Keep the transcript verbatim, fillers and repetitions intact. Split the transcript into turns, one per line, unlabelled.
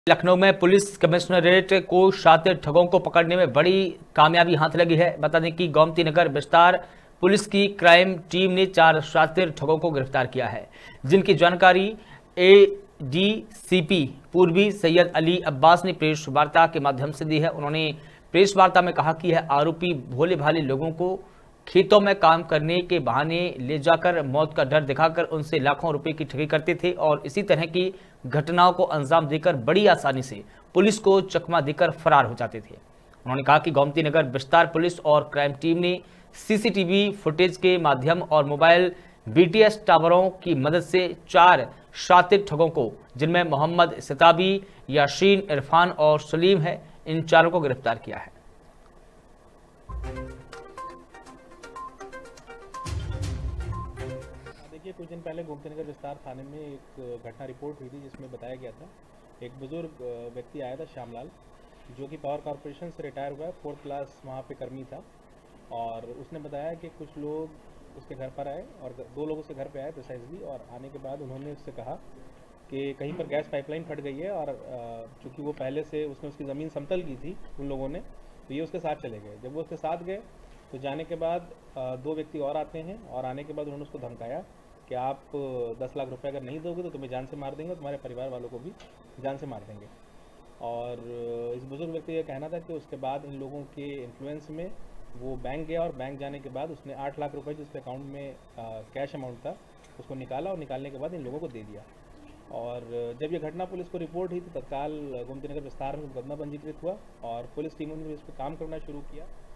लखनऊ में police commissionerate को शातिर ठगों को पकड़ने में बड़ी कामयाबी हाथ लगी है। बता दें कि गोमती नगर विस्तार पुलिस की क्राइम टीम ने चार शातिर ठगों को गिरफ्तार किया है, जिनकी जानकारी एडीसीपी पूर्वी सैयद अली अब्बास ने प्रेस वार्ता के माध्यम से दी है। उन्होंने प्रेस वार्ता में कहा कि यह आरोपी भोले भाले लोगों को खेतों में काम करने के बहाने ले जाकर मौत का डर दिखाकर उनसे लाखों रुपए की ठगी करते थे और इसी तरह की घटनाओं को अंजाम देकर बड़ी आसानी से पुलिस को चकमा देकर फरार हो जाते थे। उन्होंने कहा कि गोमती नगर विस्तार पुलिस और क्राइम टीम ने सीसीटीवी फुटेज के माध्यम और मोबाइल बीटीएस टावरों की मदद से चार शातिर ठगों को, जिनमें मोहम्मद सिताबी, याशीन, इरफान और सलीम है, इन चारों को गिरफ्तार किया है।
देखिए, कुछ दिन पहले गोमती नगर विस्तार थाने में एक घटना रिपोर्ट हुई थी, जिसमें बताया गया था एक बुजुर्ग व्यक्ति आया था, श्यामलाल, जो कि पावर कॉरपोरेशन से रिटायर हुआ है, फोर्थ क्लास वहाँ पे कर्मी था। और उसने बताया कि कुछ लोग उसके घर पर आए और दो लोग उसके घर पे आए प्रिसाइजली, और आने के बाद उन्होंने उससे कहा कि कहीं पर गैस पाइपलाइन फट गई है, और चूँकि वो पहले से उसने उसकी ज़मीन समतल की थी उन लोगों ने, तो ये उसके साथ चले गए। जब वो उसके साथ गए तो जाने के बाद दो व्यक्ति और आते हैं, और आने के बाद उन्होंने उसको धमकाया कि आप दस लाख रुपए अगर नहीं दोगे तो तुम्हें जान से मार देंगे, तुम्हारे परिवार वालों को भी जान से मार देंगे। और इस बुजुर्ग व्यक्ति का कहना था कि उसके बाद इन लोगों के इन्फ्लुएंस में वो बैंक गया, और बैंक जाने के बाद उसने आठ लाख रुपए जो उसके अकाउंट में आ, कैश अमाउंट था उसको निकाला, और निकालने के बाद इन लोगों को दे दिया। और जब ये घटना पुलिस को रिपोर्ट हुई तो तत्काल गोमती नगर विस्तार में मुकदमा पंजीकृत हुआ और पुलिस टीमों ने इस पर काम करना शुरू किया।